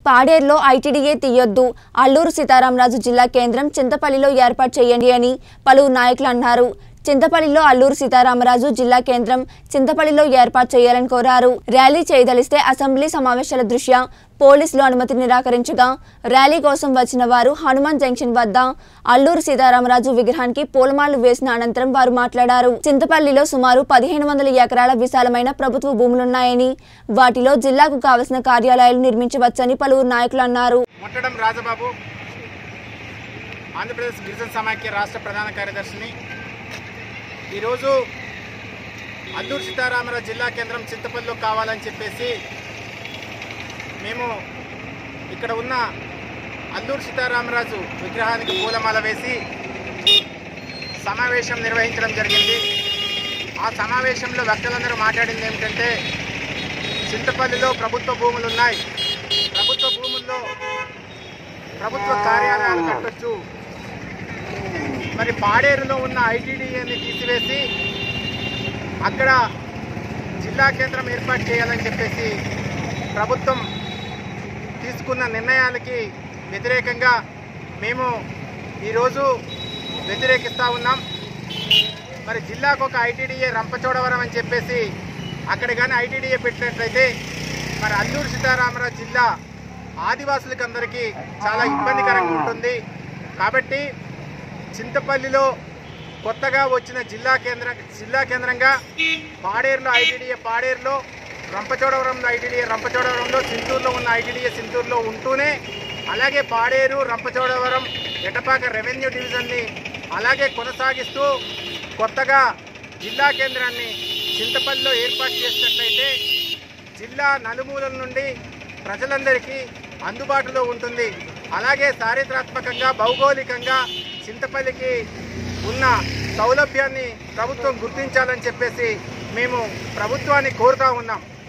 పాడేరులో ITDA తీయొద్దు, అల్లూరు సీతారామరాజు జిల్లా కేంద్రం చింతపల్లిలో ఏర్పాటు చేయండి అని పలువురు నాయకులు అన్నారు. చింతపల్లిలో అల్లూరు సీతారామరాజు జిల్లా కేంద్రం చింతపల్లిలో ఏర్పాటు చేయాలని కోరారు. ర్యాలీ చేయదలిస్తే అసెంబ్లీ సమావేశాల దృష్ట్యా పోలీసులు అనుమతి నిరాకరించగా ర్యాలీ కోసం వచ్చిన వారు హనుమాన్ జంక్షన్ వద్ద అల్లూరు సీతారామరాజు విగ్రహానికి పూలమాలలు వేసిన అనంతరం వారు మాట్లాడారు. చింతపల్లిలో సుమారు 1500 ఎకరాల విశాలమైన ప్రభుత్వ భూములున్నాయని వాటిలో జిల్లాకు కావలసిన కార్యాలయాలు నిర్మించవచ్చని పలువురు నాయకులు అన్నారు. ఆంధ్రప్రదేశ్ గిరిజన సమాఖ్య రాష్ట్ర ప్రధాన కార్యదర్శిని. ఈరోజు అల్లూరు సీతారామరాజు జిల్లా కేంద్రం చింతపల్లిలో కావాలని చెప్పేసి మేము ఇక్కడ ఉన్న అల్లూరు సీతారామరాజు విగ్రహానికి పూలమాల వేసి సమావేశం నిర్వహించడం జరిగింది. ఆ సమావేశంలో వక్తలందరూ మాట్లాడింది ఏమిటంటే, చింతపల్లిలో ప్రభుత్వ భూములు ఉన్నాయి, ప్రభుత్వ భూముల్లో ప్రభుత్వ కార్యాలయాలు కట్టొచ్చు, మరి పాడేరులో ఉన్న ఐటీడీఏని తీసివేసి అక్కడ జిల్లా కేంద్రం ఏర్పాటు చేయాలని చెప్పేసి ప్రభుత్వం తీసుకున్న నిర్ణయాలకి వ్యతిరేకంగా మేము ఈరోజు వ్యతిరేకిస్తూ ఉన్నాం. మరి జిల్లాకు ఒక ఐటీడీఏ రంపచోడవరం అని చెప్పేసి అక్కడ కానీ ఐటీడీఏ పెట్టినట్లయితే మరి అల్లూరు సీతారామరాజు జిల్లా ఆదివాసులకి అందరికీ చాలా ఇబ్బందికరంగా ఉంటుంది. కాబట్టి చింతపల్లిలో కొత్తగా వచ్చిన జిల్లా కేంద్రంగా పాడేరులో ఐటీడీఏ పాడేరులో, రంపచోడవరంలో ఐటీడీఏ రంపచోడవరంలో, సింతూరులో ఉన్న ఐటీడీఏ సింతూరులో ఉంటూనే అలాగే పాడేరు, రంపచోడవరం, ఎటపాక రెవెన్యూ డివిజన్ని అలాగే కొనసాగిస్తూ కొత్తగా జిల్లా కేంద్రాన్ని చింతపల్లిలో ఏర్పాటు చేసినట్లయితే జిల్లా నలుమూలల నుండి ప్రజలందరికీ అందుబాటులో ఉంటుంది. అలాగే చారిత్రాత్మకంగా భౌగోళికంగా చింతపల్లికి ఉన్న సౌలభ్యాన్ని ప్రభుత్వం గుర్తించాలని చెప్పేసి మేము ప్రభుత్వాన్ని కోరుతా ఉన్నాం.